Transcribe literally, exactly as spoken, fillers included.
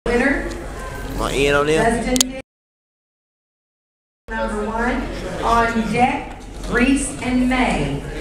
Winner. My Ian O'Neill. Dustin. Number one. On deck, Reese and May.